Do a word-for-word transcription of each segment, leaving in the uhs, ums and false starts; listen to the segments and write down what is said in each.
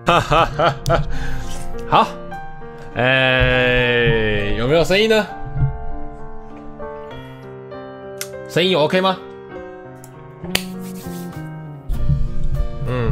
哈哈哈哈。好，哎、欸，有没有声音呢？声音有 OK 吗？嗯，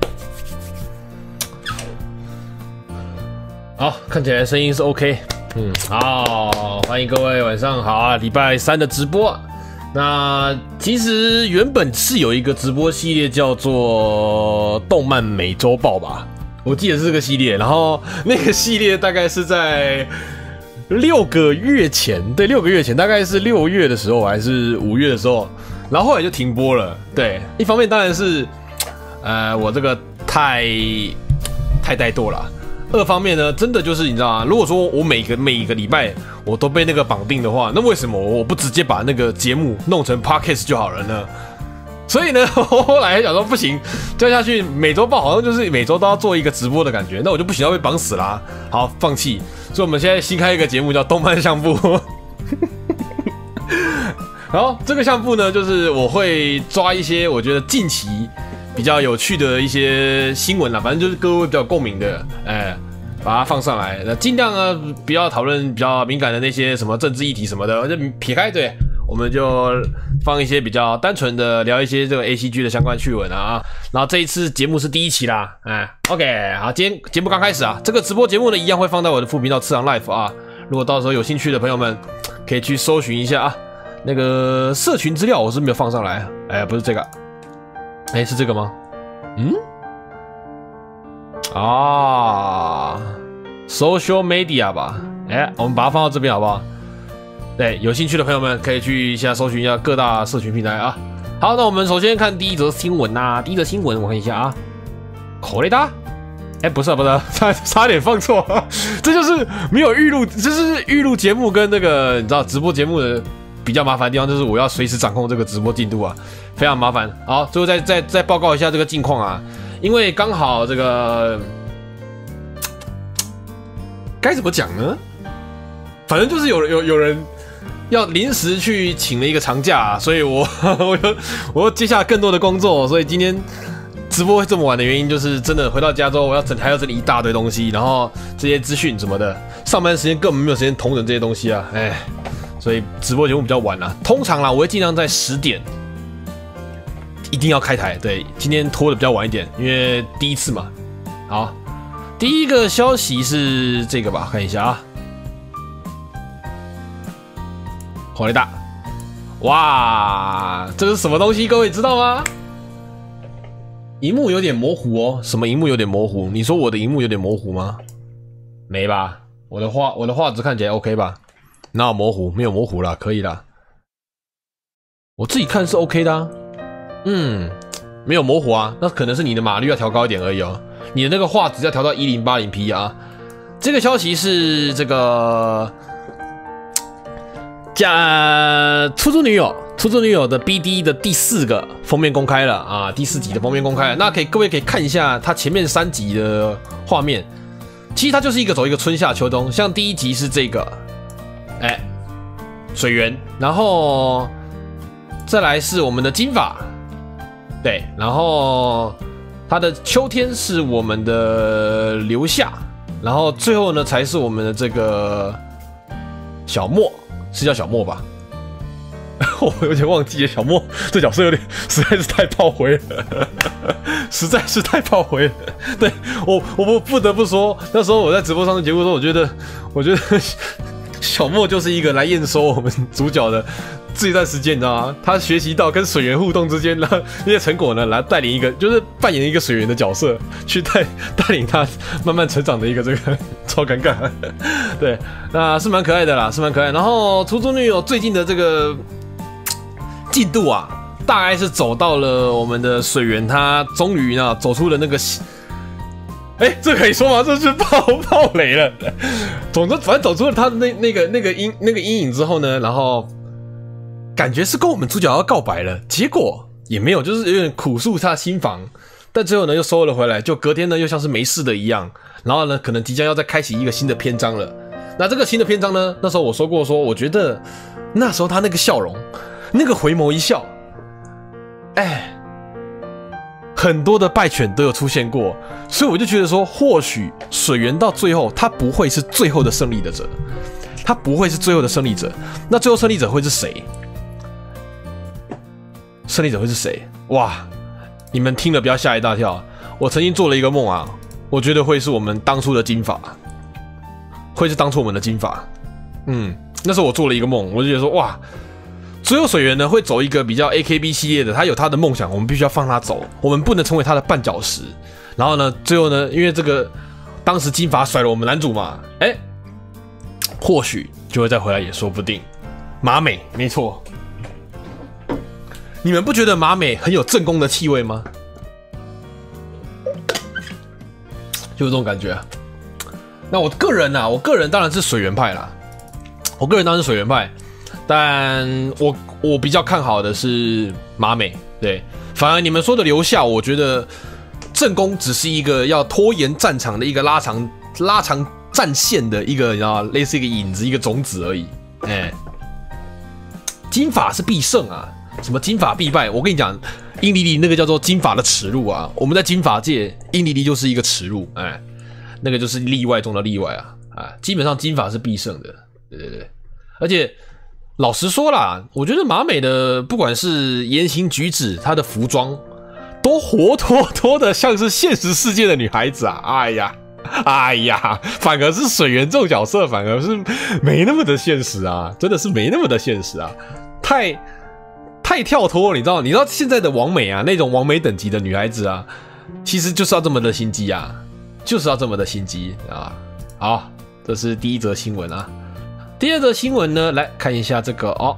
好，看起来声音是 OK。嗯，好，欢迎各位，晚上好啊！礼拜三的直播。那其实原本是有一个直播系列叫做《动漫美洲豹》吧，我记得是这个系列。然后那个系列大概是在六个月前，对，六个月前，大概是六月的时候还是五月的时候，然后后来就停播了。对，一方面当然是。呃，我这个太太怠惰了。二方面呢，真的就是你知道吗？如果说我每个每一个礼拜我都被那个绑定的话，那为什么我不直接把那个节目弄成 podcast 就好了呢？所以呢，我后来想说不行，这样下去每周报好像就是每周都要做一个直播的感觉，那我就不行，要被绑死啦、啊。好，放弃。所以我们现在新开一个节目叫动漫相簿。然后这个相簿呢，就是我会抓一些我觉得近期比较有趣的一些新闻啦，反正就是各位比较共鸣的，哎，把它放上来。那尽量呢不要讨论比较敏感的那些什么政治议题什么的，就撇开。对，我们就放一些比较单纯的聊一些这个 A C G 的相关趣闻啊。然后这一次节目是第一期啦，哎 ，OK， 好，今天节目刚开始啊，这个直播节目呢一样会放在我的副频道次郎 Life 啊。如果到时候有兴趣的朋友们，可以去搜寻一下啊。那个社群资料我是没有放上来，哎，不是这个。哎，是这个吗？嗯，啊 ，social media 吧。哎，我们把它放到这边好不好？对，有兴趣的朋友们可以去一下搜寻一下各大社群平台啊。好，那我们首先看第一则新闻啊。第一则新闻我看一下啊，口雷达。哎，不是、啊、不是、啊，差差点放错，这就是没有预录，这是预录节目跟那个你知道直播节目的比较麻烦的地方，就是我要随时掌控这个直播进度啊。非常麻烦。好，最后再再再报告一下这个近况啊，因为刚好这个该怎么讲呢？反正就是有有有人要临时去请了一个长假、啊，所以我我又我又接下更多的工作，所以今天直播会这么晚的原因，就是真的回到家之后，我要整还要整理一大堆东西，然后这些资讯什么的，上班时间根本没有时间同整这些东西啊，哎，所以直播节目比较晚啊。通常啦，我会尽量在十点。一定要开台，对，今天拖的比较晚一点，因为第一次嘛。好，第一个消息是这个吧，看一下啊。火雷大，哇，这是什么东西？各位知道吗？萤幕有点模糊哦，什么萤幕有点模糊？你说我的萤幕有点模糊吗？没吧，我的画我的画质看起来 OK 吧？哪有模糊？没有模糊啦，可以啦。我自己看是 OK 的啊。嗯，没有模糊啊，那可能是你的码率要调高一点而已哦。你的那个画质要调到 一零八零 P 啊。这个消息是这个假出租女友，出租女友的 B D 的第四个封面公开了啊，第四集的封面公开了。那可以各位可以看一下它前面三集的画面，其实它就是一个走一个春夏秋冬，像第一集是这个，哎，水源，然后再来是我们的金发。对，然后它的秋天是我们的留夏，然后最后呢才是我们的这个小莫，是叫小莫吧？我有点忘记了，小莫这角色有点实在是太炮灰了，实在是太炮灰了。对我，我不得不说，那时候我在直播上的节目说，我觉得，我觉得小莫就是一个来验收我们主角的。这一段时间你知道吗？他学习到跟水源互动之间，然后那些成果呢，来带领一个，就是扮演一个水源的角色，去带带领他慢慢成长的一个这个超尴尬。对，那是蛮可爱的啦，是蛮可爱。然后出租女友最近的这个进度啊，大概是走到了我们的水源，他终于呢走出了那个。哎，这可以说吗？这是爆爆雷了。总之，反正走出了他的那那个那个阴那个阴影之后呢，然后。感觉是跟我们主角要告白了，结果也没有，就是有点苦诉他的心房，但最后呢又收了回来，就隔天呢又像是没事的一样，然后呢可能即将要再开启一个新的篇章了。那这个新的篇章呢，那时候我说过说，我觉得那时候他那个笑容，那个回眸一笑，哎，很很多的败犬都有出现过，所以我就觉得说，或许水源到最后他不会是最后的胜利的者，他不会是最后的胜利者。那最后胜利者会是谁？胜利者会是谁？哇！你们听了不要吓一大跳。我曾经做了一个梦啊，我觉得会是我们当初的金发，会是当初我们的金发。嗯，那时候我做了一个梦，我就觉得说，哇！最后水源呢会走一个比较 A K B 系列的，他有他的梦想，我们必须要放他走，我们不能成为他的绊脚石。然后呢，最后呢，因为这个当时金发甩了我们男主嘛，哎、欸，或许就会再回来也说不定。马美，没错，你们不觉得马美很有正宫的气味吗？就是这种感觉啊。那我个人啊，我个人当然是水源派啦，我个人当然是水源派。但我我比较看好的是马美，对，反而你们说的留下，我觉得正宫只是一个要拖延战场的一个拉长拉长战线的一个，你知道，类似一个影子，一个种子而已。哎、欸，金发是必胜啊，什么金发必败？我跟你讲，英离离那个叫做金发的耻辱啊，我们在金发界，英离离就是一个耻辱，哎、欸，那个就是例外中的例外啊，啊，基本上金发是必胜的，对对对，而且。老实说啦，我觉得马美的不管是言行举止，她的服装，都活脱脱的像是现实世界的女孩子啊！哎呀，哎呀，反而是水源这种角色，反而是没那么的现实啊，真的是没那么的现实啊，太太跳脱了，你知道？你知道现在的网美啊，那种网美等级的女孩子啊，其实就是要这么的心机啊，就是要这么的心机啊！好，这是第一则新闻啊。第二则新闻呢，来看一下这个哦，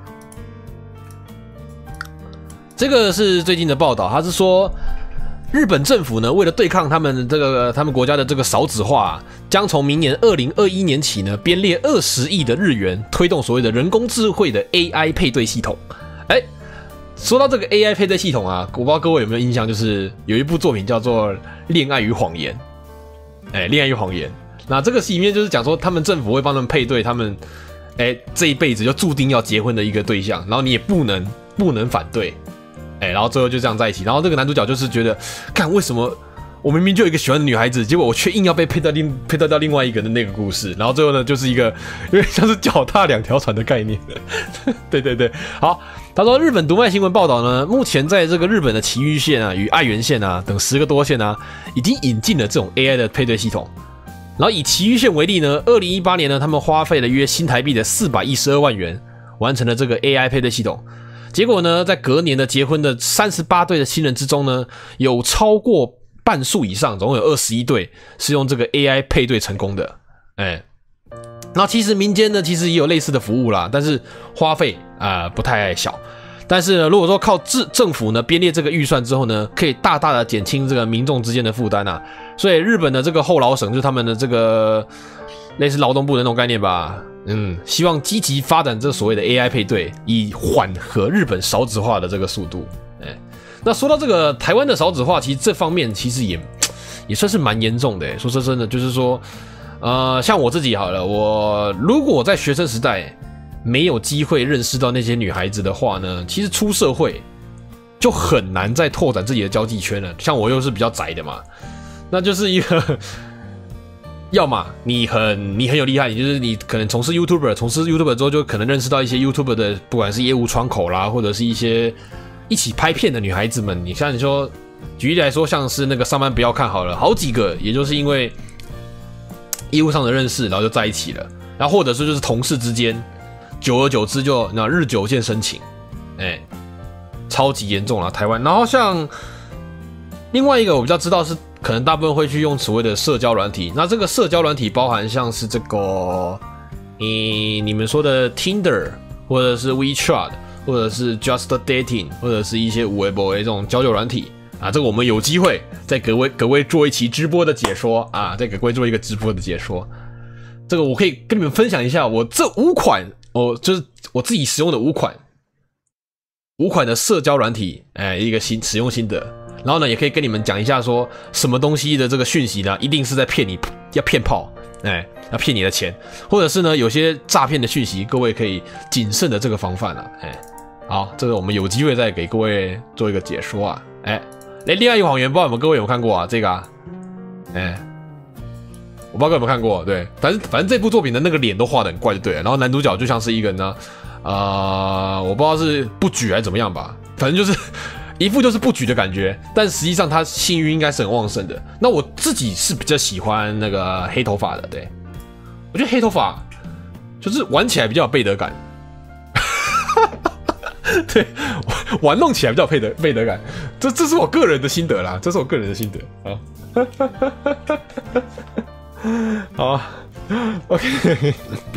这个是最近的报道，他是说日本政府呢，为了对抗他们这个他们国家的这个少子化、啊，将从明年二零二一年起呢，编列二十亿的日元，推动所谓的人工智慧的 A I 配对系统。哎，说到这个 A I 配对系统啊，我不知道各位有没有印象，就是有一部作品叫做《恋爱与谎言》。哎，《恋爱与谎言》。那这个戏里面就是讲说，他们政府会帮他们配对他们，哎、欸，这一辈子就注定要结婚的一个对象，然后你也不能不能反对，哎、欸，然后最后就这样在一起。然后这个男主角就是觉得，看为什么我明明就有一个喜欢的女孩子，结果我却硬要被配到另配到到另外一个的那个故事。然后最后呢，就是一个有点像是脚踏两条船的概念。对对对，好，他说日本读卖新闻报道呢，目前在这个日本的埼玉县啊与爱媛县啊等十个多县啊，已经引进了这种 A I 的配对系统。然后以埼玉县为例呢，二零一八年呢，他们花费了约新台币的四百一十二万元，完成了这个 A I 配对系统。结果呢，在隔年的结婚的三十八对的新人之中呢，有超过半数以上，总共有二十一对是用这个 A I 配对成功的。哎，那其实民间呢，其实也有类似的服务啦，但是花费啊、呃、不太小。但是呢，如果说靠政政府呢编列这个预算之后呢，可以大大的减轻这个民众之间的负担啊。所以日本的这个后劳省就是他们的这个类似劳动部的那种概念吧，嗯，希望积极发展这所谓的 A I 配对，以缓和日本少子化的这个速度。哎，那说到这个台湾的少子化，其实这方面其实也也算是蛮严重的。说说真的，就是说，呃，像我自己好了，我如果在学生时代没有机会认识到那些女孩子的话呢，其实出社会就很难再拓展自己的交际圈了。像我又是比较宅的嘛，那就是一个，要么你很你很有厉害，你就是你可能从事 YouTuber， 从事 YouTuber 之后就可能认识到一些 YouTuber 的，不管是业务窗口啦，或者是一些一起拍片的女孩子们。你像你说，举例来说，像是那个上班不要看好了，好几个也就是因为业务上的认识，然后就在一起了，然后或者是就是同事之间。久而久之就那日久见深情，哎、欸，超级严重了台湾。然后像另外一个我比较知道是，可能大部分会去用所谓的社交软体。那这个社交软体包含像是这个，你你们说的 Tinder， 或者是 WeChat， 或者是 Just Dating， 或者是一些五 A 博 A 这种交友软体啊。这个我们有机会再给各位各位做一期直播的解说啊，再给各位做一个直播的解说。这个我可以跟你们分享一下，我这五款。我就是我自己使用的五款五款的社交软体，哎，一个新使用心得。然后呢，也可以跟你们讲一下，说什么东西的这个讯息呢，一定是在骗你，要骗炮，哎，要骗你的钱，或者是呢，有些诈骗的讯息，各位可以谨慎的这个防范啊，哎，好，这个我们有机会再给各位做一个解说啊，哎， 哎，恋爱与谎言，不知道有没有各位有没有看过啊？这个啊，哎、欸，我不知道各位有没有看过，对，反正反正这部作品的那个脸都画的很怪就对了，然后男主角就像是一个人呢，呃，我不知道是不举还是怎么样吧，反正就是一副就是不举的感觉，但实际上他性欲应该是很旺盛的。那我自己是比较喜欢那个黑头发的，对，我觉得黑头发就是玩起来比较有背德感。对，玩弄起来比较有背德背德感，这这是我个人的心得啦，这是我个人的心得啊。好 ，OK。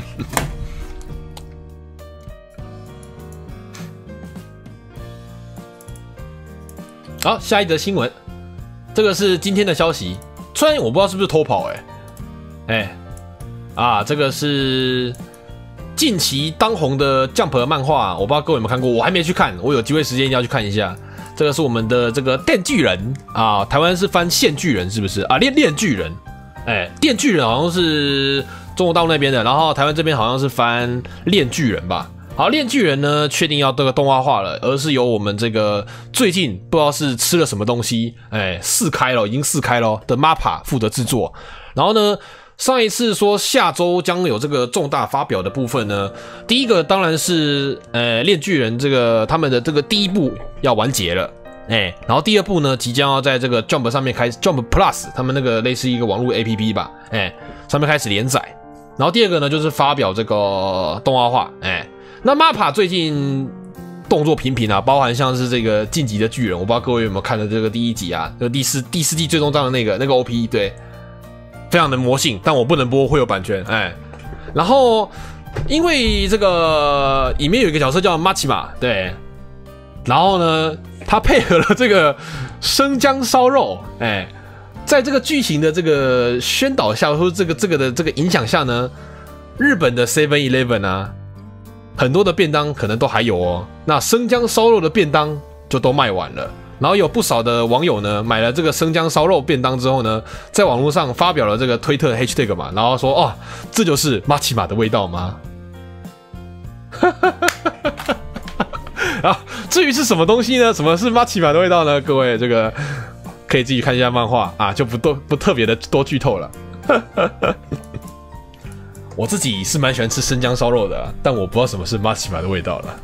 好，下一则新闻，这个是今天的消息，虽然我不知道是不是偷跑、欸，哎，哎，啊，这个是。近期当红的 Jump 漫画，我不知道各位有没有看过，我还没去看，我有机会时间一定要去看一下。这个是我们的这个电锯人啊，台湾是翻线锯人是不是啊？链链锯人，哎，电锯人好像是中国大陆那边的，然后台湾这边好像是翻链锯人吧。好，链锯人呢，确定要这个动画化了，而是由我们这个最近不知道是吃了什么东西，哎，四开了，已经四开了的 M A P A 负责制作，然后呢。上一次说下周将有这个重大发表的部分呢，第一个当然是呃链锯人这个他们的这个第一部要完结了，哎，然后第二部呢即将要在这个 Jump 上面开始 Jump Plus 他们那个类似一个网络 A P P 吧，哎，上面开始连载，然后第二个呢就是发表这个动画化，哎，那 M A P A 最近动作频频啊，包含像是这个晋级的巨人，我不知道各位有没有看的这个第一集啊，这个第四第四季最终章的那个那个 O P 对。非常的魔性，但我不能播，会有版权。哎，然后因为这个里面有一个角色叫马奇马，对，然后呢，他配合了这个生姜烧肉，哎，在这个剧情的这个宣导下，或者这个这个的这个影响下呢，日本的 Seven Eleven 啊，很多的便当可能都还有哦。那生姜烧肉的便当就都卖完了。然后有不少的网友呢买了这个生姜烧肉便当之后呢，在网络上发表了这个推特 hashtag 嘛，然后说哦，这就是马奇马的味道吗？啊，至于是什么东西呢？什么是马奇马的味道呢？各位这个可以自己看一下漫画啊，就不多不特别的多剧透了。我自己是蛮喜欢吃生姜烧肉的、啊，但我不知道什么是马奇马的味道了。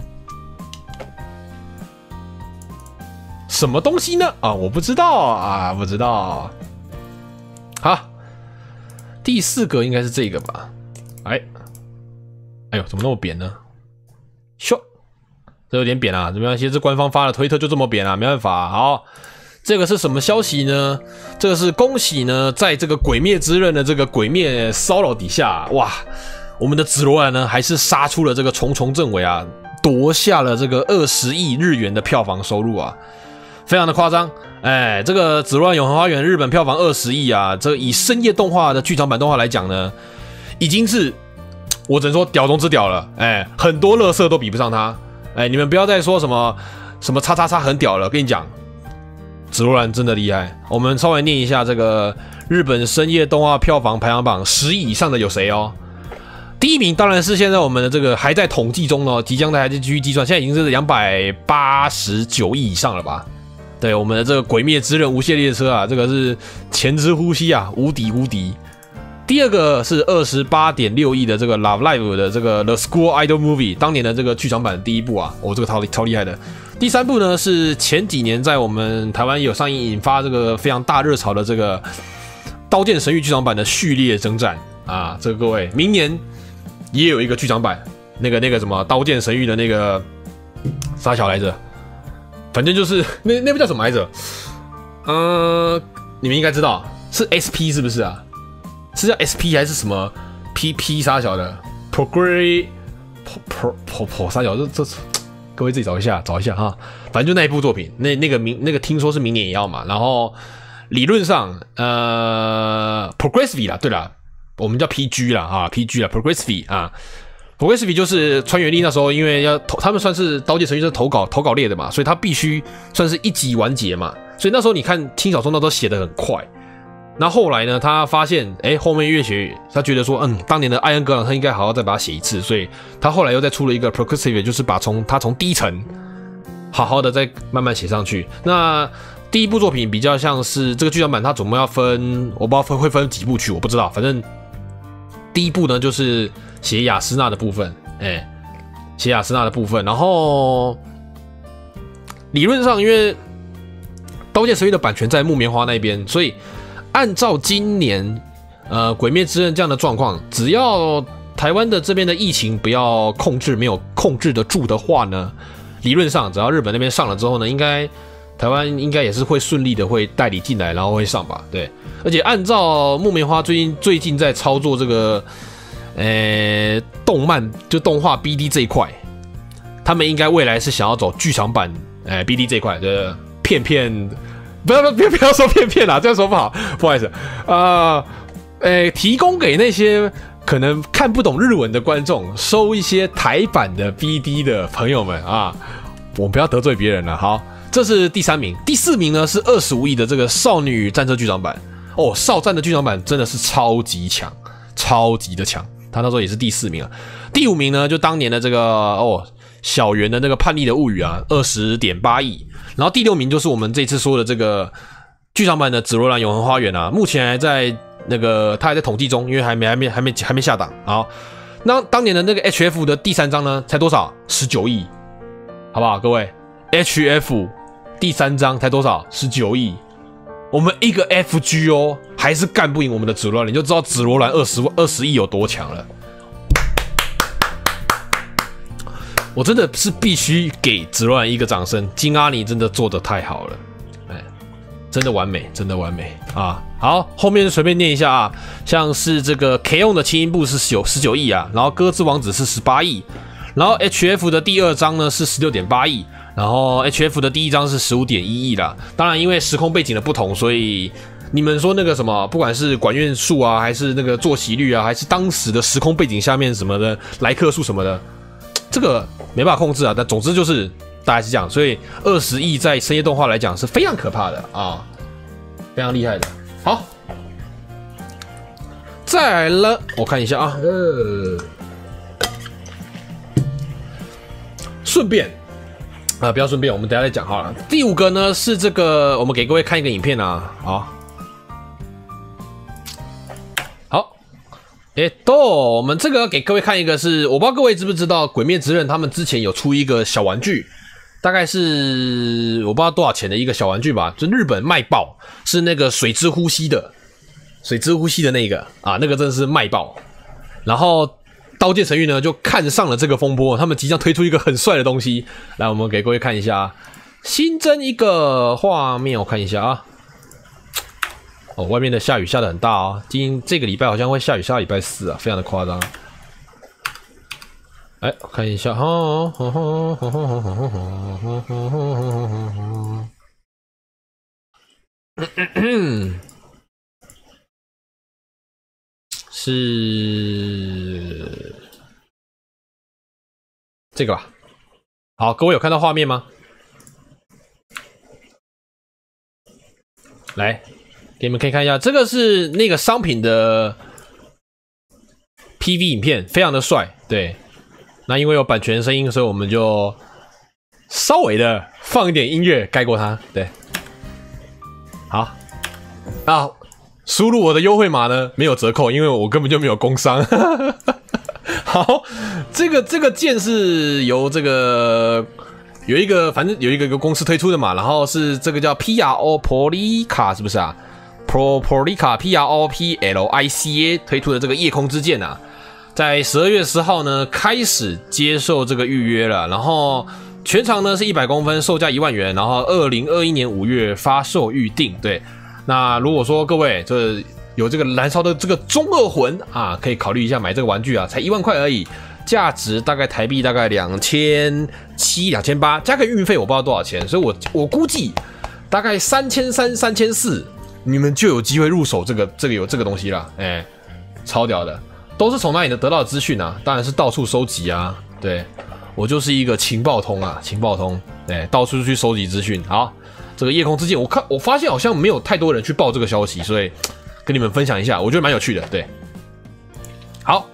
什么东西呢？啊，我不知道啊，不知道。好，第四个应该是这个吧？哎，哎呦，怎么那么扁呢？咻，这有点扁啊，没关系，这官方发的推特就这么扁啊，没办法。好，这个是什么消息呢？这个是恭喜呢，在这个《鬼灭之刃》的这个鬼灭骚扰底下，哇，我们的紫罗兰呢，还是杀出了这个重重阵尾啊，夺下了这个二十亿日元的票房收入啊。非常的夸张，哎，这个《紫罗兰永恒花园》日本票房二十亿啊，这个以深夜动画的剧场版动画来讲呢，已经是我只能说屌中之屌了，哎，很多垃圾都比不上它，哎，你们不要再说什么什么叉叉叉很屌了，跟你讲，《紫罗兰》真的厉害。我们稍微念一下这个日本深夜动画票房排行榜，十亿以上的有谁哦？第一名当然是现在我们的这个还在统计中呢，即将在还在继续计算，现在已经是两百八十九亿以上了吧？对，我们的这个《鬼灭之刃》无限列车啊，这个是前之呼吸啊，无敌无敌。第二个是 二十八点六亿的这个 Love Live 的这个 The School Idol Movie， 当年的这个剧场版第一部啊，哦，这个超超厉害的。第三部呢是前几年在我们台湾有上映，引发这个非常大热潮的这个《刀剑神域》剧场版的序列征战啊，这个各位明年也有一个剧场版，那个那个什么《刀剑神域》的那个啥小来着？反正就是那那部叫什么来着？呃，你们应该知道是 S P 是不是啊？是叫 S P 还是什么 P P 啥小的 ？Progress Pro Pro Pro 啥小？这这各位自己找一下找一下哈。反正就那一部作品，那那个明那个听说是明年也要嘛。然后理论上呃 Progressive 啦，对啦，我们叫 P G 啦啊 P G 啦 Progressive 啊。Progressive 就是川原砾那时候，因为要投，他们算是刀剑神域是投稿投稿列的嘛，所以他必须算是一集完结嘛，所以那时候你看轻小说那都写得很快。那后来呢，他发现，哎，后面越写，他觉得说，嗯，当年的艾恩格朗特应该好好再把它写一次，所以他后来又再出了一个 Progressive， 就是把从他从第一层好好的再慢慢写上去。那第一部作品比较像是这个剧场版，它总共要分，我不知道分会分几部曲，我不知道，反正第一部呢就是写雅斯娜的部分，哎、欸，写雅斯娜的部分，然后理论上因为《刀剑神域》的版权在木棉花那边，所以按照今年呃《鬼灭之刃》这样的状况，只要台湾的这边的疫情不要控制没有控制得住的话呢，理论上只要日本那边上了之后呢，应该台湾应该也是会顺利的会代理进来，然后会上吧。对，而且按照木棉花最近最近在操作这个呃动漫就动画 B D 这一块，他们应该未来是想要走剧场版呃 B D 这一块的片片，不要不要不要说片片啦，这样说不好，不好意思啊，呃提供给那些可能看不懂日文的观众收一些台版的 B D 的朋友们啊，我们不要得罪别人了。好，这是第三名，第四名呢是二十五亿的这个少女战车剧场版哦，少战的剧场版真的是超级强，超级的强，他那时候也是第四名啊。第五名呢就当年的这个哦小圆的那个叛逆的物语啊，二十点八亿，然后第六名就是我们这次说的这个剧场版的紫罗兰永恒花园啊，目前还在。那个他还在统计中，因为还没还没还没还没下档。好，那当年的那个 H F 的第三章呢，才多少？十九亿，好不好？各位 ，H F 第三章才多少？十九亿。我们一个 F G 哦，还是干不赢我们的紫罗兰，你就知道紫罗兰二十二十亿有多强了。我真的是必须给紫罗兰一个掌声，金阿尼真的做得太好了。真的完美，真的完美啊！好，后面随便念一下啊，像是这个 K O 的轻音部是十九亿啊，然后歌之王子是十八亿，然后 H F 的第二章呢是十六点八亿，然后 H F 的第一章是十五点一亿啦。当然，因为时空背景的不同，所以你们说那个什么，不管是管院数啊，还是那个作息率啊，还是当时的时空背景下面什么的来客数什么的，这个没办法控制啊。但总之就是。大概是这样，所以二十亿在深夜动画来讲是非常可怕的啊，非常厉害的。好，再来了，我看一下啊，呃，顺便啊，不要顺便，我们等一下再讲好了。第五个呢是这个，我们给各位看一个影片啊，好，好，哎，都，我们这个给各位看一个是，我不知道各位知不知道，《鬼灭之刃》他们之前有出一个小玩具。大概是我不知道多少钱的一个小玩具吧，就日本卖爆，是那个水之呼吸的，水之呼吸的那个啊，那个真的是卖爆。然后刀剑神域呢就看上了这个风波，他们即将推出一个很帅的东西，来我们给各位看一下，新增一个画面，我看一下啊。哦，外面的下雨下得很大啊，今这个礼拜好像会下雨下到礼拜四啊，非常的夸张。哎，我看一下哈，是这个吧？好，各位有看到画面吗？来，给你们可以看一下，这个是那个商品的 P V 影片，非常的帅，对。那因为有版权声音，所以我们就稍微的放一点音乐盖过它。对，好啊，输入我的优惠码呢没有折扣，因为我根本就没有工商。好，这个这个键是由这个有一个反正有一个一个公司推出的嘛，然后是这个叫 P R O Prolica 是不是啊 ？Pro Prolica P R O P L I C A 推出的这个夜空之剑啊。在十二月十号呢，开始接受这个预约了，然后全长呢是一百公分，售价一万元，然后二零二一年五月发售预定。对，那如果说各位这有这个燃烧的这个中二魂啊，可以考虑一下买这个玩具啊，才一万块而已，价值大概台币大概两千七、两千八，加个运费我不知道多少钱，所以我我估计大概三千三、三千四，你们就有机会入手这个这个有这个东西了，哎、欸，超屌的。都是从哪里得到的资讯啊？当然是到处收集啊！对，我就是一个情报通啊，情报通，对，到处去收集资讯。好，这个夜空之剑，我看我发现好像没有太多人去报这个消息，所以跟你们分享一下，我觉得蛮有趣的。对，好，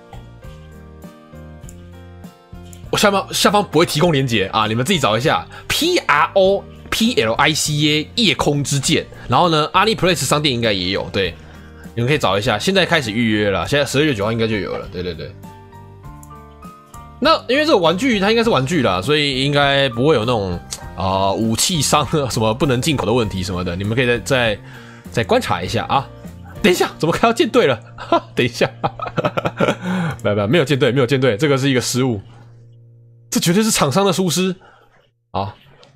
我下方下方不会提供连结啊，你们自己找一下 P R O P L I C A 夜空之剑，然后呢，AliPlay 商店应该也有，对，你们可以找一下。现在开始预约了，现在十二月九号应该就有了，对对对。那因为这个玩具它应该是玩具啦，所以应该不会有那种啊、呃、武器商什么不能进口的问题什么的，你们可以再再再观察一下啊。等一下，怎么看到舰队了？哈，等一下，没有没有没有舰队，没有舰队，这个是一个失误，这绝对是厂商的疏失。好，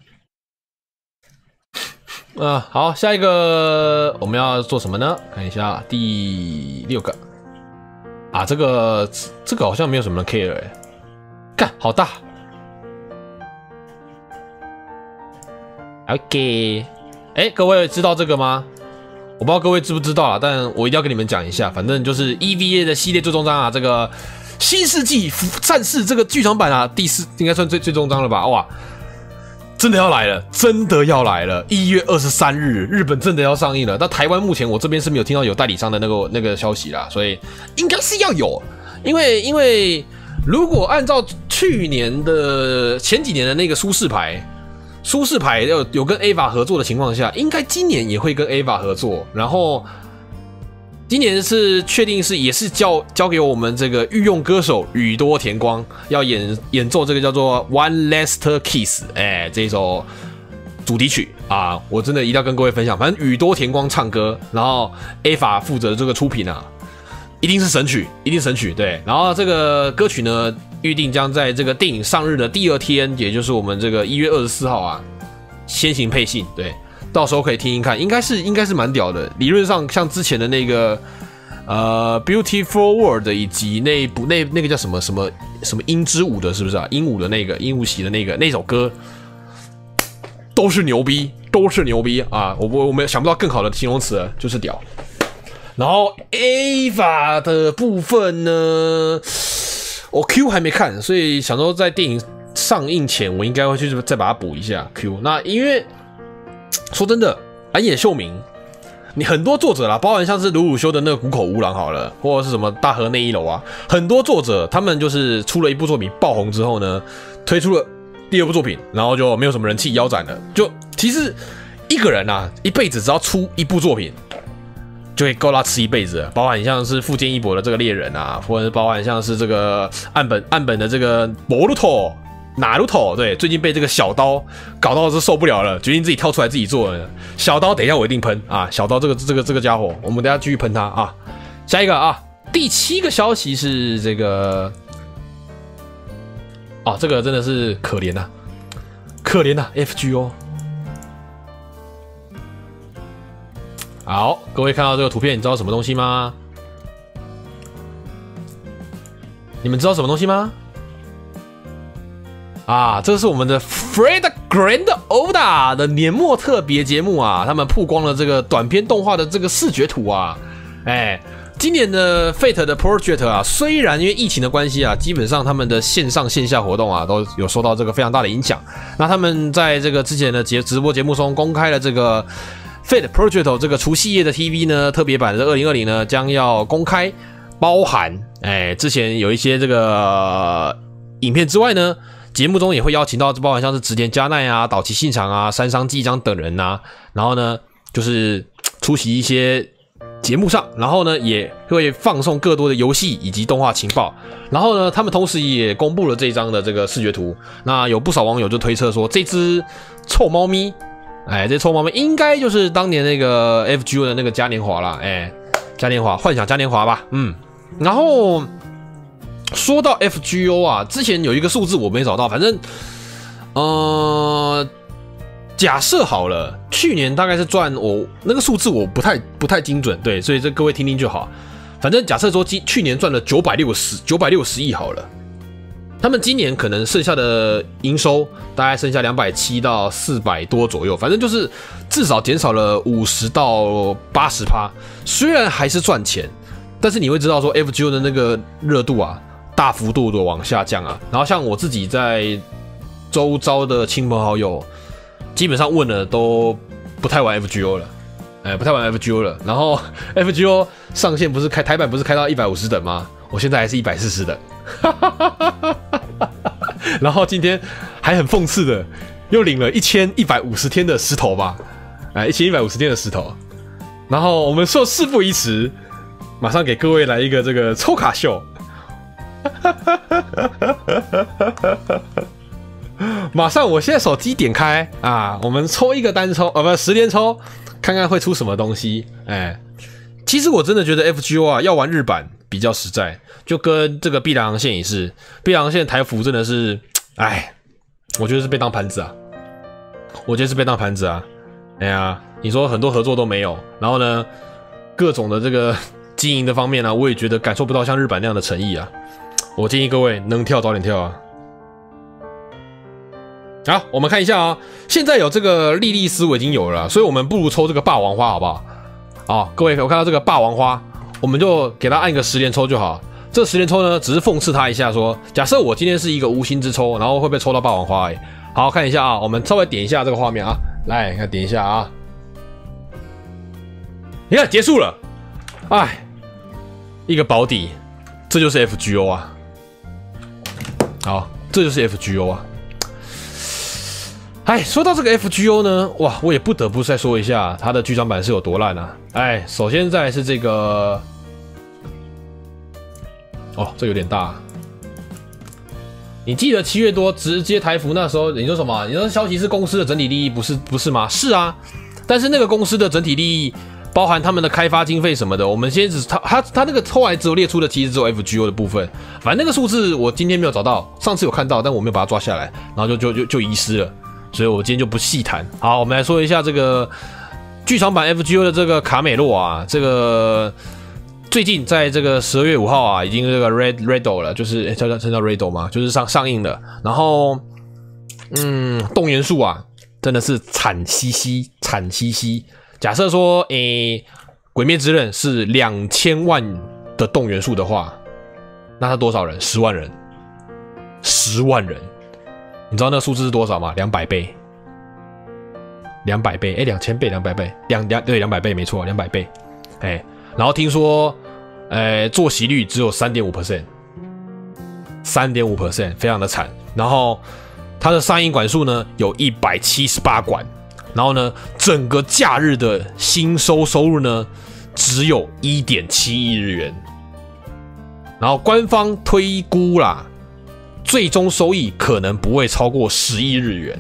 呃，好，下一个我们要做什么呢？看一下第六个啊，这个这个好像没有什么人 care 哎，干好大。OK， 哎，各位知道这个吗？我不知道各位知不知道啊，但我一定要跟你们讲一下。反正就是 E V A 的系列最终章啊，这个新世纪战士这个剧场版啊，第四应该算最最终章了吧？哇，真的要来了，真的要来了！一月二十三日，日本真的要上映了。但台湾目前我这边是没有听到有代理商的那个那个消息啦，所以应该是要有，因为因为如果按照去年的前几年的那个舒适牌。舒适牌有有跟 A V A 合作的情况下，应该今年也会跟 A V A 合作。然后今年是确定是也是交交给我们这个御用歌手宇多田光要演演奏这个叫做 One Last Kiss， 哎，这一首主题曲啊，我真的一定要跟各位分享。反正宇多田光唱歌，然后 A V A 负责这个出品啊，一定是神曲，一定神曲。对，然后这个歌曲呢，预定将在这个电影上日的第二天，也就是我们这个一月二十四号啊，先行配信。对，到时候可以听听看，应该是应该是蛮屌的。理论上，像之前的那个呃 Beautiful World 以及那一部那那个叫什么什么什么鹰之舞的，是不是啊？鹦鹉的那个鹦鹉系的那个那首歌，都是牛逼，都是牛逼啊！我我我们想不到更好的形容词了，就是屌。然后 A V A 的部分呢？我 Q 还没看，所以想说在电影上映前，我应该会去再把它补一下 Q。那因为说真的，安野秀明，你很多作者啦，包含像是鲁鲁修的那个谷口无郎好了，或者是什么大河内一楼啊，很多作者他们就是出了一部作品爆红之后呢，推出了第二部作品，然后就没有什么人气，腰斩了。就其实一个人啊，一辈子只要出一部作品。就会够他吃一辈子了，包含像是富坚义博的这个猎人啊，或者是包含像是这个岸本岸本的这个博鲁托、哪鲁托，对，最近被这个小刀搞到是受不了了，决定自己跳出来自己做了。小刀，等一下我一定喷啊！小刀这个这个这个家伙，我们等一下继续喷他啊！下一个啊，第七个消息是这个，哦，这个真的是可怜呐、啊，可怜呐、啊、，F G O。好，各位看到这个图片，你知道什么东西吗？你们知道什么东西吗？啊，这是我们的 Fred Grand Oda 的年末特别节目啊，他们曝光了这个短片动画的这个视觉图啊，哎，今年的 Fate 的 Project 啊，虽然因为疫情的关系啊，基本上他们的线上线下活动啊都有受到这个非常大的影响，那他们在这个之前的节直播节目中公开了这个。Fate Project 这个除夕夜的 T V 呢，特别版的二零二零呢，将要公开，包含哎之前有一些这个、呃、影片之外呢，节目中也会邀请到包含像是植田佳奈啊、岛崎信长啊、山上纪章等人呐、啊，然后呢就是出席一些节目上，然后呢也会放送更多的游戏以及动画情报，然后呢他们同时也公布了这张的这个视觉图，那有不少网友就推测说这只臭猫咪。哎，这臭猫咪应该就是当年那个 F G O 的那个嘉年华啦，哎，嘉年华，幻想嘉年华吧，嗯。然后说到 F G O 啊，之前有一个数字我没找到，反正呃，假设好了，去年大概是赚我那个数字我不太不太精准，对，所以这各位听听就好。反正假设说今去年赚了九百六十九百六十亿好了。他们今年可能剩下的营收大概剩下两百七到四百多左右，反正就是至少减少了五十到八十趴。虽然还是赚钱，但是你会知道说 F G O 的那个热度啊，大幅度的往下降啊。然后像我自己在周遭的亲朋好友，基本上问了都不太玩 F G O 了，哎，不太玩 F G O 了。然后 F G O 上限不是开台版不是开到一百五十等吗？我现在还是一百四十等。然后今天还很讽刺的， 又领了一千一百五十天的石头吧，哎，一千一百五十天的石头。然后我们说事不宜迟，马上给各位来一个这个抽卡秀。马上，我现在手机点开啊，我们抽一个单抽，呃，不，十连抽，看看会出什么东西。哎，其实我真的觉得 F G O 啊，要玩日版比较实在，就跟这个碧蓝航线也是，碧蓝航线台服真的是，哎，我觉得是被当盘子啊，我觉得是被当盘子啊。哎呀，你说很多合作都没有，然后呢，各种的这个经营的方面呢、啊，我也觉得感受不到像日版那样的诚意啊。我建议各位能跳早点跳啊。好，我们看一下啊，现在有这个莉莉丝我已经有了，所以我们不如抽这个霸王花好不好？好，各位，我看到这个霸王花，我们就给他按一个十连抽就好。这十连抽呢，只是讽刺他一下说，假设我今天是一个无心之抽，然后会不会抽到霸王花、欸？好，看一下啊，我们稍微点一下这个画面啊，来看点一下啊，你看结束了，哎，一个保底，这就是 F G O 啊，好，这就是 F G O 啊。哎，说到这个 F G O 呢，哇，我也不得不再说一下它的剧场版是有多烂啊！哎，首先再来是这个，哦，这有点大。你记得七月多直接台服那时候，你说什么？你说消息是公司的整体利益，不是不是吗？是啊，但是那个公司的整体利益包含他们的开发经费什么的，我们先只他他他那个后来只有列出的，其实只有 F G O 的部分。反正那个数字我今天没有找到，上次有看到，但我没有把它抓下来，然后就就就就遗失了。所以我今天就不细谈。好，我们来说一下这个剧场版 F G O 的这个卡美洛啊，这个最近在这个十二月五号啊，已经这个 Red Redo 了，就是诶叫叫叫 Redo 吗？就是上上映了。然后，嗯，动元素啊，真的是惨兮兮，惨兮兮。假设说，诶，鬼灭之刃是两千万的动元素的话，那他多少人？十万人，十万人。你知道那个数字是多少吗？两百倍，两百倍，哎，两千倍，两百倍，两两对两百倍，没错，两百倍，哎，然后听说，呃，作息率只有三点五 percent， 三点五 percent， 非常的惨。然后它的上映馆数呢有一百七十八馆，然后呢，整个假日的新收收入呢只有一点七亿日元，然后官方推估啦。最终收益可能不会超过十亿日元，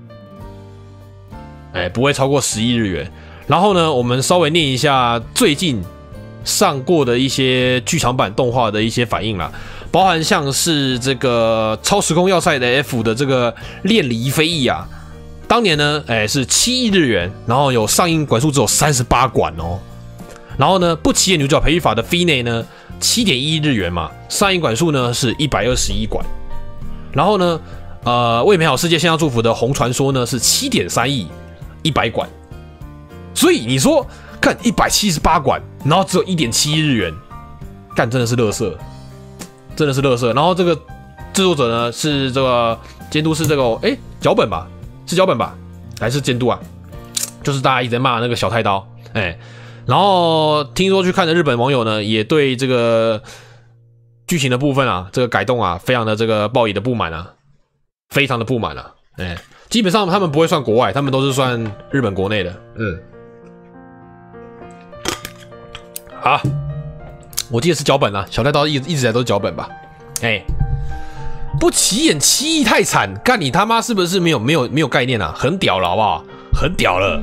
哎，不会超过十亿日元。然后呢，我们稍微念一下最近上过的一些剧场版动画的一些反应啦，包含像是这个超时空要塞的 F 的这个恋离非议啊，当年呢，哎是七亿日元，然后有上映馆数只有三十八馆哦。然后呢，不起眼女主角培育法的 Fine 呢，七点一亿日元嘛，上映馆数呢是一百二十一馆。然后呢，呃，为美好世界献上祝福的红传说呢是 七点三亿，一百馆。所以你说，看一百七十八馆，然后只有 一点七亿日元，干真的是垃圾，真的是垃圾。然后这个制作者呢是这个监督是这个，哎，脚本吧，是脚本吧，还是监督啊？就是大家一直在骂那个小太刀，哎，然后听说去看的日本网友呢也对这个。剧情的部分啊，这个改动啊，非常的这个报以的不满啊，非常的不满啊，哎，基本上他们不会算国外，他们都是算日本国内的，嗯，好，我记得是脚本啊，小太刀一一直以来都是脚本吧，哎，不起眼七亿太惨，干你他妈是不是没有没有没有概念啊？很屌了好不好？很屌了，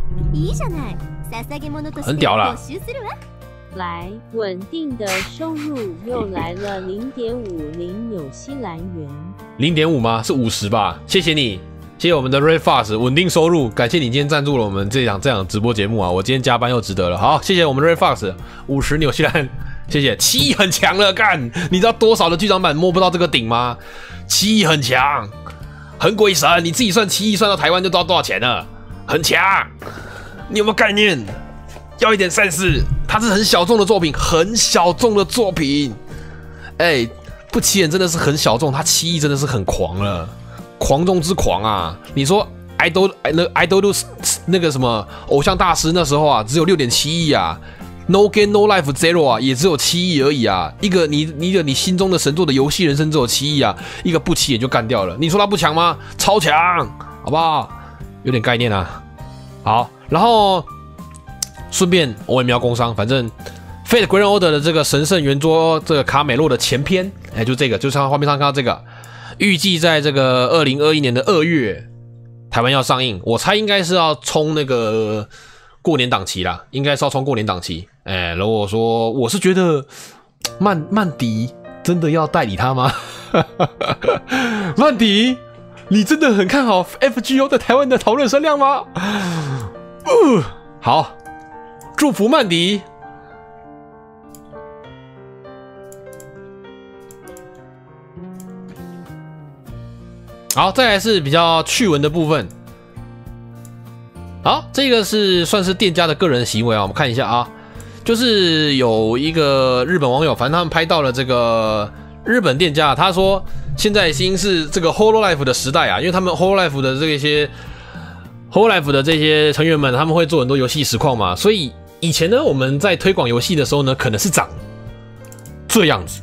很屌了。 来，稳定的收入又来了零点五零纽西兰元。 零点五吗？是五十吧？谢谢你，谢谢我们的 Red Fast 稳定收入，感谢你今天赞助了我们这场这场直播节目啊！我今天加班又值得了。好，谢谢我们的 Red Fast 五十纽西兰，谢谢。七亿很强了，干！你知道多少的剧场版摸不到这个顶吗？七亿很强，很鬼神！你自己算七亿，算到台湾就知道多少钱了，很强。你有没有概念？要一点善事，它是很小众的作品，很小众的作品。哎，不起眼真的是很小众，它七亿真的是很狂了，狂中之狂啊！你说 idol 那 idol 那个什么偶像大师那时候啊，只有六点七亿啊 ，No Game No Life Zero 啊，也只有七亿而已啊。一个你你的你心中的神作的游戏人生只有七亿啊，一个不起眼就干掉了。你说他不强吗？超强！ 好不好？有点概念啊。好，然后顺便我也没有工商，反正 Fate Grand Order 的这个神圣圆桌这个卡美洛的前篇，哎，就这个，就像画面上看到这个，预计在这个二零二一年的二月台湾要上映，我猜应该是要冲那个过年档期啦，应该是要冲过年档期。哎，如果说我是觉得曼曼迪真的要代理他吗？曼迪，你真的很看好 F G O 在台湾的讨论声量吗？呃，好，祝福曼迪。好，再来是比较趣闻的部分。好，这个是算是店家的个人行为啊，我们看一下啊，就是有一个日本网友，反正他们拍到了这个日本店家，他说现在已经是这个 Hololive 的时代啊，因为他们 Hololive 的这些 Hololive 的这些成员们，他们会做很多游戏实况嘛，所以以前呢，我们在推广游戏的时候呢，可能是长这样子。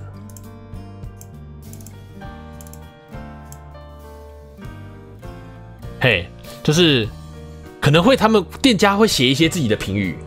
嘿，就是可能会他们店家会写一些自己的评语，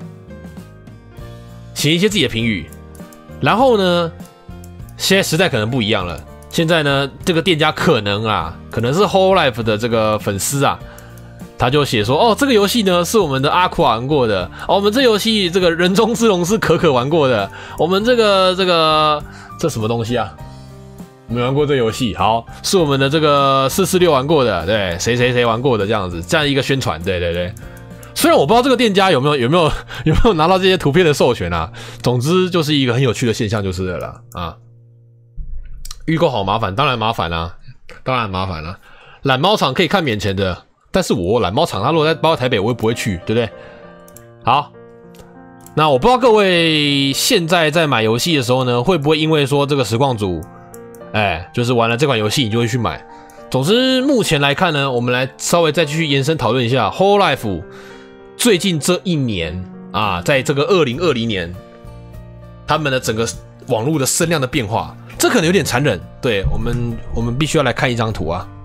写一些自己的评语，然后呢，现在时代可能不一样了。现在呢，这个店家可能啊，可能是 Hololive 的这个粉丝啊，他就写说，哦，这个游戏呢是我们的阿库玩过的，哦，我们这游戏这个人中之龙是可可玩过的，我们这个这个这什么东西啊？没玩过这游戏，好，是我们的这个四四六玩过的，对，谁谁谁玩过的这样子，这样一个宣传，对对对。虽然我不知道这个店家有没有有没有有没有拿到这些图片的授权啊，总之就是一个很有趣的现象就是了啊。预购好麻烦，当然麻烦啦、啊，当然麻烦啦、啊。懒猫场可以看免钱的，但是我懒猫场他如果在包括台北，我也不会去，对不对？好。那我不知道各位现在在买游戏的时候呢，会不会因为说这个实况组哎，就是玩了这款游戏，你就会去买。总之，目前来看呢，我们来稍微再继续延伸讨论一下 Hololive 最近这一年啊，在这个二零二零年，他们的整个网络的声量的变化，这可能有点残忍。对我们，我们必须要来看一张图啊。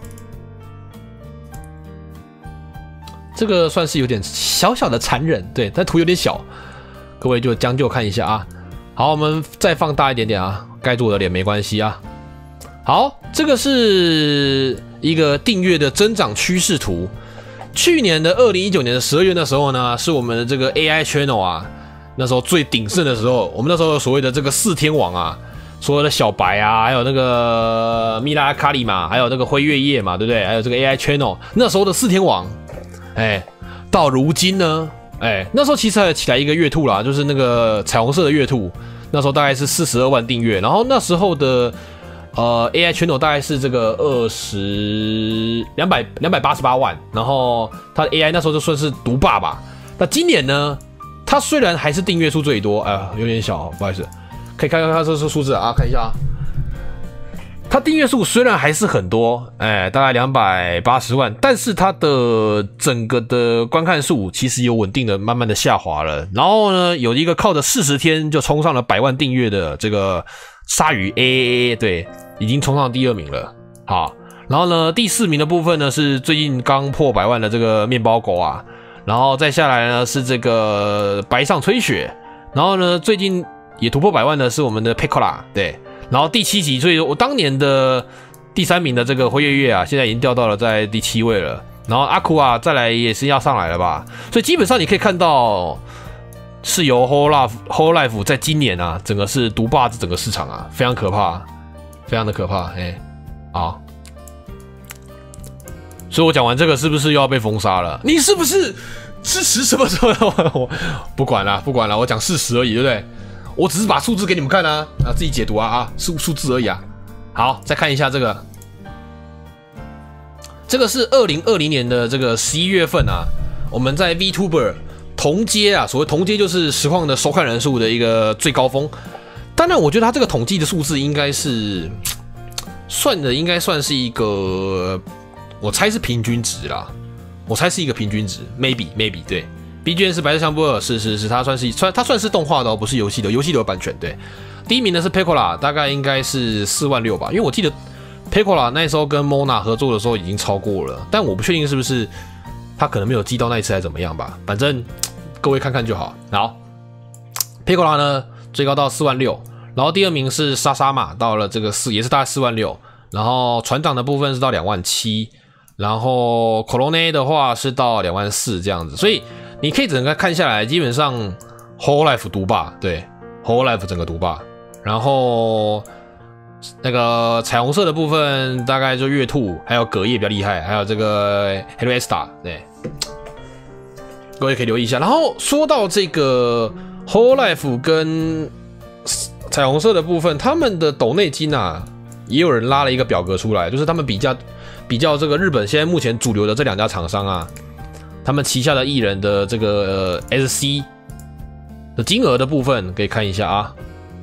这个算是有点小小的残忍，对，但图有点小，各位就将就看一下啊。好，我们再放大一点点啊。盖住我的脸没关系啊。好，这个是一个订阅的增长趋势图。去年的二零一九年的十二月的时候呢，是我们的这个 A I channel 啊，那时候最鼎盛的时候，我们那时候有所谓的这个四天王啊，所有的小白啊，还有那个米拉卡里嘛，还有那个辉月夜嘛，对不对？还有这个 A I channel， 那时候的四天王，哎，到如今呢，哎，那时候其实还起来一个月兔啦，就是那个彩虹色的月兔。那时候大概是四十二万订阅，然后那时候的呃 A I channel 大概是这个二十两百两百八十八万，然后它的 A I 那时候就算是独霸吧。那今年呢，它虽然还是订阅数最多，哎呀有点小，不好意思，可以看看它这是数字啊，看一下啊。它订阅数虽然还是很多，哎，大概两百八十万，但是它的整个的观看数其实有稳定的慢慢的下滑了。然后呢，有一个靠着四十天就冲上了百万订阅的这个鲨鱼 A A A， 对，已经冲上第二名了。好，然后呢，第四名的部分呢是最近刚破百万的这个面包狗啊，然后再下来呢是这个白上吹雪，然后呢最近也突破百万的是我们的 Pecola， 对。然后第七集，所以我当年的第三名的这个辉月月啊，现在已经掉到了在第七位了。然后阿库啊，再来也是要上来了吧？所以基本上你可以看到，是由 Hololive Hololive 在今年啊，整个是独霸这整个市场啊，非常可怕，非常的可怕。哎，好，所以我讲完这个，是不是又要被封杀了？你是不是支持什么什么？我不管了，不管了，我讲事实而已，对不对？我只是把数字给你们看啊，啊，自己解读啊啊，数数字而已啊。好，再看一下这个，这个是二零二零年的这个十一月份啊，我们在 VTuber 同阶啊，所谓同阶就是实况的收看人数的一个最高峰。当然，我觉得它这个统计的数字应该是算的，应该算是一个，我猜是平均值啦，我猜是一个平均值 ，maybe maybe 对。B G M 是白色相簿二，是是是，它算是算它算是动画的哦，不是游戏的，游戏的有版权。对，第一名呢是 Pecola， 大概应该是四万六吧，因为我记得 Pecola 那时候跟 Mona 合作的时候已经超过了，但我不确定是不是他可能没有记到那一次还怎么样吧，反正各位看看就好。好 ，Pecola 呢最高到四万六，然后第二名是莎莎玛，到了这个四也是大概四万六，然后船长的部分是到两万七，然后 Colonne 的话是到两万四这样子，所以你可以整个看下来，基本上 Whole Life 独霸，对 Whole Life 整个独霸，然后。那个彩虹色的部分大概就月兔，还有隔夜比较厉害，还有这个 Hello Esther， 对，各位可以留意一下。然后说到这个 Whole Life 跟彩虹色的部分，他们的斗内金啊，也有人拉了一个表格出来，就是他们比较比较这个日本现在目前主流的这两家厂商啊，他们旗下的艺人的这个、呃、S C 的金额的部分，可以看一下啊。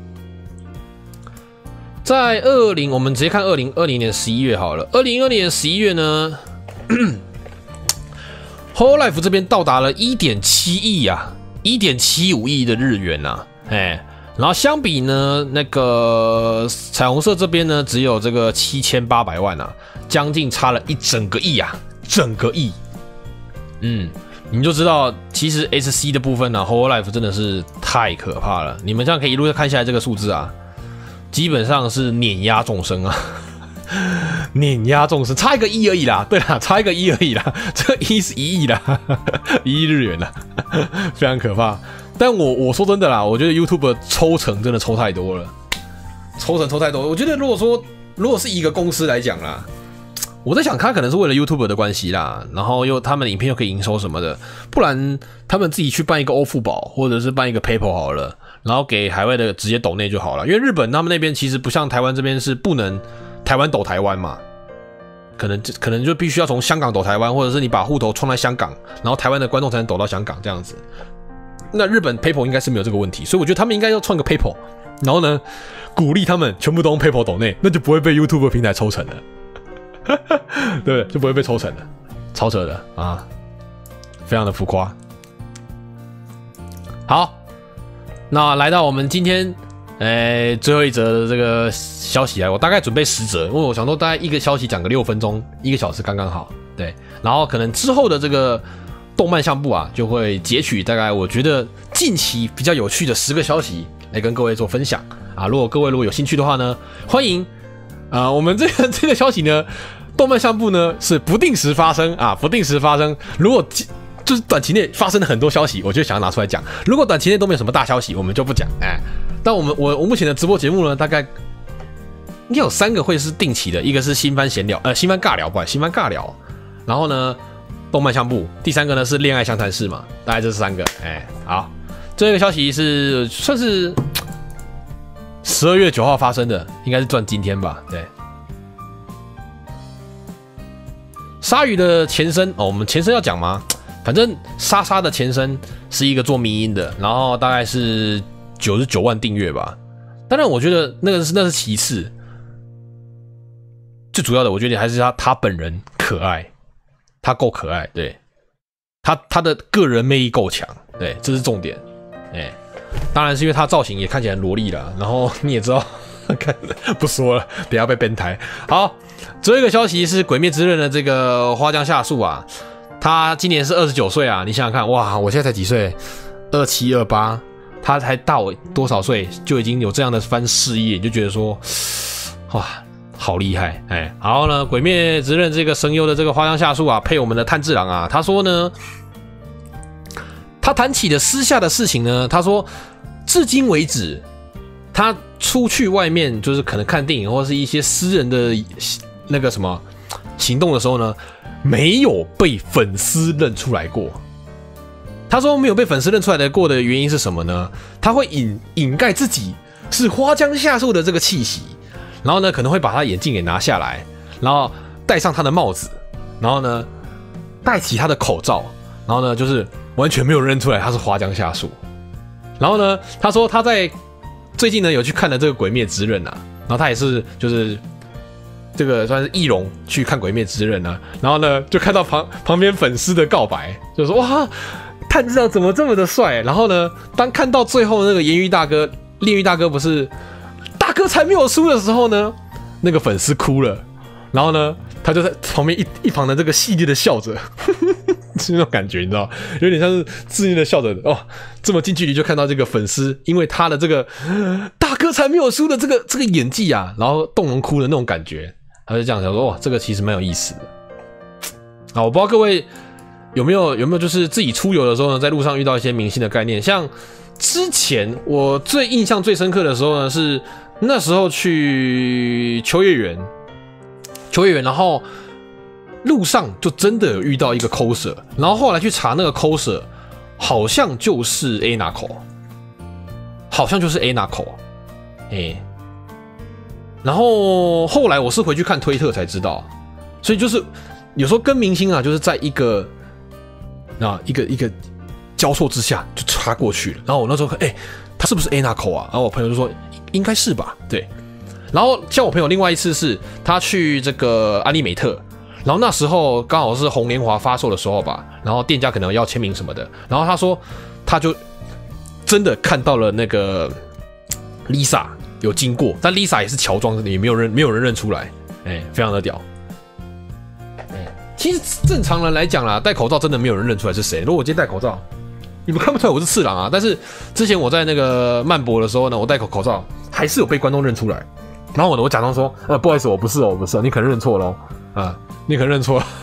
在二零，我们直接看二零二零年十一月好了。二零二零年十一月呢，Whole Life 这边到达了 一点七亿啊 ，一点七五亿的日元啊，哎，然后相比呢，那个彩虹色这边呢，只有这个七千八百万啊，将近差了一整个亿啊，整个亿。嗯，你就知道，其实 S C 的部分呢、啊、，Whole Life 真的是太可怕了。你们这样可以一路看下来这个数字啊。基本上是碾压众生啊，碾压众生，差一个亿而已啦。对啦，差一个亿而已啦，这个亿是一亿啦，一亿日元啦，非常可怕。但我我说真的啦，我觉得 YouTube 抽成真的抽太多了，抽成抽太多。我觉得如果说如果是一个公司来讲啦，我在想他可能是为了 YouTube 的关系啦，然后又他们的影片又可以营收什么的，不然他们自己去办一个欧付宝，或者是办一个 PayPal 好了。然后给海外的直接抖内就好了，因为日本他们那边其实不像台湾这边是不能台湾抖台湾嘛，可能可能就必须要从香港抖台湾，或者是你把户头创在香港，然后台湾的观众才能抖到香港这样子。那日本 PayPal 应该是没有这个问题，所以我觉得他们应该要创个 PayPal， 然后呢鼓励他们全部都用 PayPal 抖内，那就不会被 YouTube 平台抽成了，对不对？就不会被抽成了，超扯的啊，非常的浮夸。好。那来到我们今天，诶、欸，最后一则的这个消息啊，我大概准备十则，因为我想说大概一个消息讲个六分钟，一个小时刚刚好，对。然后可能之后的这个动漫项目啊，就会截取大概我觉得近期比较有趣的十个消息来跟各位做分享啊。如果各位如果有兴趣的话呢，欢迎啊、呃，我们这个这个消息呢，动漫项目呢是不定时发生啊，不定时发生，如果。就是短期内发生了很多消息，我就想要拿出来讲。如果短期内都没有什么大消息，我们就不讲。哎，但我们我我目前的直播节目呢，大概应该有三个会是定期的，一个是新番闲聊，呃，新番尬聊，不然新番尬聊。然后呢，动漫项目，第三个呢是恋爱相谈室嘛，大概这三个。哎，好，这一个消息是算是十二月九号发生的，应该是赚今天吧？对。鲨鱼的前身哦，我们前身要讲吗？反正莎莎的前身是一个做迷因的，然后大概是九十九万订阅吧。当然，我觉得那个是那是其次，最主要的我觉得还是他他本人可爱，他够可爱，对，他他的个人魅力够强，对，这是重点。哎，当然是因为他造型也看起来很萝莉啦，然后你也知道，看不说了，等一下被变态。好，最后一个消息是《鬼灭之刃》的这个花江夏树啊。他今年是二十九岁啊，你想想看，哇，我现在才几岁，二七二八，他才大我多少岁，就已经有这样的番事业，你就觉得说，哇，好厉害，哎，然后呢，《鬼灭之刃》这个声优的这个花江夏树啊，配我们的炭治郎啊，他说呢，他谈起的私下的事情呢，他说，至今为止，他出去外面就是可能看电影或是一些私人的那个什么行动的时候呢。没有被粉丝认出来过。他说没有被粉丝认出来的过的原因是什么呢？他会掩掩盖自己是花江夏树的这个气息，然后呢可能会把他眼镜给拿下来，然后戴上他的帽子，然后呢戴起他的口罩，然后呢就是完全没有认出来他是花江夏树。然后呢他说他在最近呢有去看了这个《鬼灭之刃》啊，然后他也是就是。这个算是易容去看《鬼灭之刃》啊，然后呢，就看到旁旁边粉丝的告白，就说哇，炭治郎怎么这么的帅？然后呢，当看到最后那个岩鱼大哥、炼狱大哥不是大哥才没有输的时候呢，那个粉丝哭了， 然后呢，他就在旁边一一旁的这个戏谑的笑着，是那种感觉，你知道，有点像是自恋的笑着哦。这么近距离就看到这个粉丝，因为他的这个大哥才没有输的这个这个演技啊，然后动容哭的那种感觉，他就这样想说，哇，这个其实蛮有意思的。啊，我不知道各位有没有有没有就是自己出游的时候呢，在路上遇到一些明星的概念，像之前我最印象最深刻的时候呢，是那时候去秋叶原。秋叶原，然后路上就真的有遇到一个 coser， 然后后来去查那个 coser， 好像就是 Anako， 好像就是 Anako， 哎、欸，然后后来我是回去看推特才知道，所以就是有时候跟明星啊，就是在一个啊一个一个交错之下就插过去了，然后我那时候看，哎、欸，他是不是 Anako 啊？然后我朋友就说应该是吧，对。然后像我朋友另外一次是他去这个安利美特，然后那时候刚好是红莲华发售的时候吧，然后店家可能要签名什么的，然后他说他就真的看到了那个 Lisa 有经过，但 Lisa 也是乔装的，也没有人没有人认出来，哎，非常的屌。其实正常人来讲啦，戴口罩真的没有人认出来是谁。如果我今天戴口罩，你们看不出来我是次郎啊，但是之前我在那个漫博的时候呢，我戴口口罩还是有被观众认出来。然后我我假装说，呃，不好意思，我不是哦，我不是哦，你可能认错了哦，啊，你可能认错了。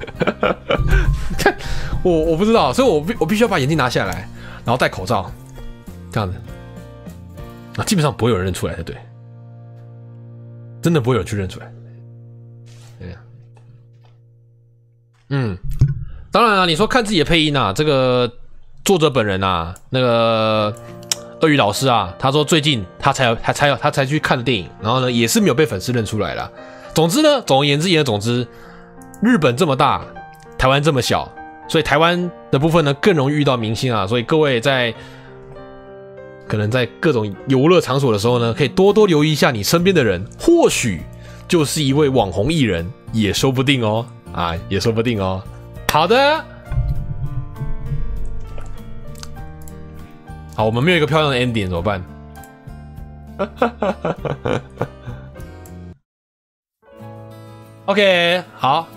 看我我不知道，所以我必我必须要把眼镜拿下来，然后戴口罩，这样子，啊，基本上不会有人认出来的，对，真的不会有人去认出来。对呀，嗯，当然啊，你说看自己的配音啊，这个作者本人啊，那个。鳄鱼老师啊，他说最近他才他才他才去看的电影，然后呢也是没有被粉丝认出来啦。总之呢，总而言之言，总之，日本这么大，台湾这么小，所以台湾的部分呢更容易遇到明星啊。所以各位在可能在各种游乐场所的时候呢，可以多多留意一下你身边的人，或许就是一位网红艺人，也说不定哦，啊，也说不定哦。好的。好，我们没有一个漂亮的 ending 怎么办？OK， 好。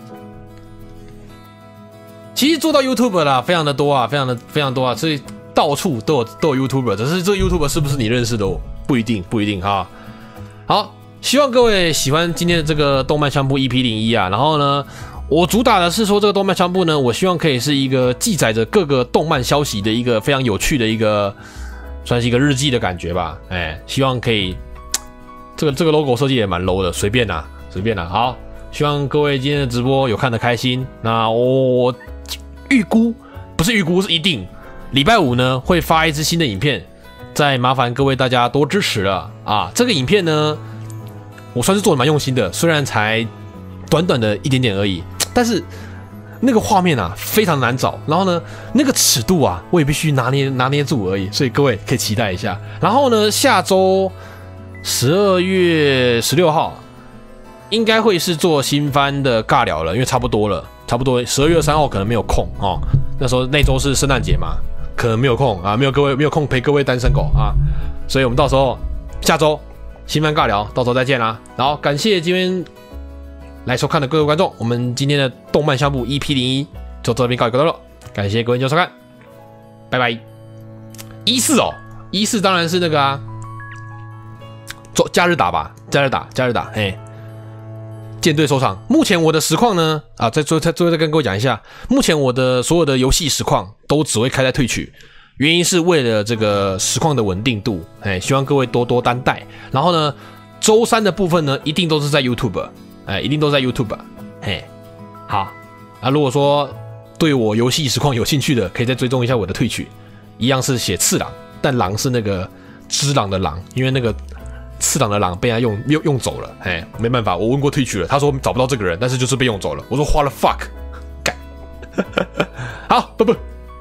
其实做到 YouTube 啦，非常的多啊，非常的非常多啊，所以到处都有都有 YouTuber， 只是这个 YouTuber 是不是你认识的哦？不一定，不一定哈。好，希望各位喜欢今天的这个动漫相簿 E P 零一 啊，然后呢。我主打的是说，这个动漫相簿呢，我希望可以是一个记载着各个动漫消息的一个非常有趣的一个，算是一个日记的感觉吧。哎，希望可以，这个这个 logo 设计也蛮 low 的，随便啦，随便啦。好，希望各位今天的直播有看得开心。那我预估不是预估是一定，礼拜五呢会发一支新的影片，再麻烦各位大家多支持了啊。这个影片呢，我算是做的蛮用心的，虽然才短短的一点点而已。但是那个画面啊非常难找，然后呢那个尺度啊我也必须拿捏拿捏住而已，所以各位可以期待一下。然后呢下周十二月十六号应该会是做新番的尬聊了，因为差不多了，差不多十二月三号可能没有空哦，那时候那周是圣诞节嘛，可能没有空啊，没有各位没有空陪各位单身狗啊，所以我们到时候下周新番尬聊，到时候再见啦。然后感谢今天来收看的各位观众，我们今天的动漫相簿 E P 零一 就到这边告一个段落，感谢各位收看，拜拜。一四哦，一四当然是那个啊，做假日打吧，假日打，假日打，嘿，舰队收场。目前我的实况呢，啊，再最后再最后再跟各位讲一下，目前我的所有的游戏实况都只会开在退取，原因是为了这个实况的稳定度，哎，希望各位多多担待。然后呢，周三的部分呢，一定都是在 YouTube。哎，一定都在 YouTube， 嘿，好啊。如果说对我游戏实况有兴趣的，可以再追踪一下我的退曲，一样是写次郎，但狼是那个只狼的狼，因为那个次郎的狼被他用用用走了，哎，没办法，我问过退曲了，他说找不到这个人，但是就是被用走了。我说花了 fuck， 干，好，不不，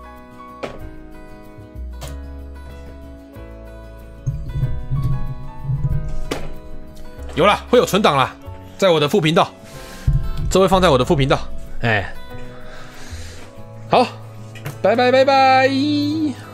有了，会有存档啦。在我的副频道，这会放在我的副频道。哎，好，拜拜拜拜。